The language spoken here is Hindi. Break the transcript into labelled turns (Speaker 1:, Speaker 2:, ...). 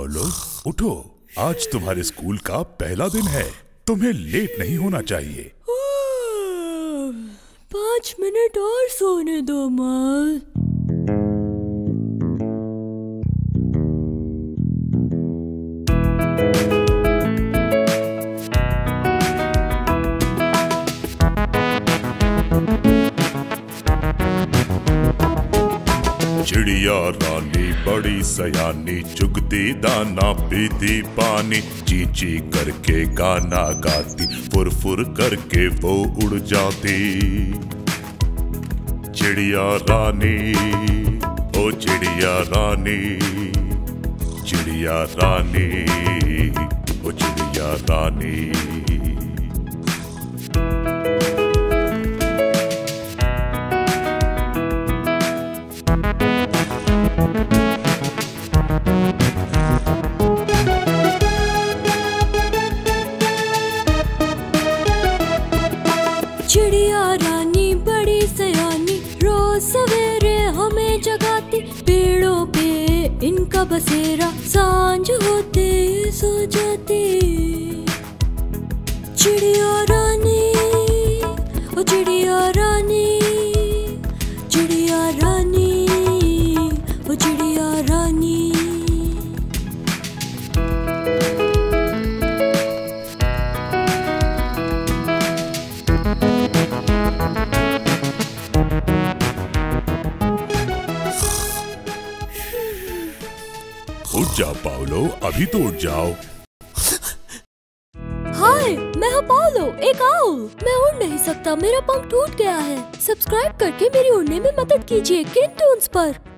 Speaker 1: पाओलो, उठो। आज तुम्हारे स्कूल का पहला दिन है, तुम्हें लेट नहीं होना चाहिए।
Speaker 2: 5 मिनट और सोने दो माँ।
Speaker 1: चिड़िया रानी बड़ी सयानी, चुगती दाना पीती पानी, ची ची करके गाना गाती, फुर फुर करके वो उड़ जाती। चिड़िया रानी, ओ चिड़िया रानी, चिड़िया रानी, ओ चिड़िया रानी।
Speaker 2: चिड़िया रानी बड़ी सयानी, रोज सवेरे हमें जगाती, पेड़ों पे इनका बसेरा, सांझ होते सो जाती। चिड़िया रानी, ओ चिड़िया रानी, चिड़िया रानी, ओ चिड़िया रानी।
Speaker 1: उठ जाओ पाओलो, अभी तो उठ जाओ।
Speaker 2: हाय, मैं हूँ पाओलो, एक आउल। मैं उड़ नहीं सकता, मेरा पंख टूट गया है। सब्सक्राइब करके मेरी उड़ने में मदद कीजिए किन टून्स पर।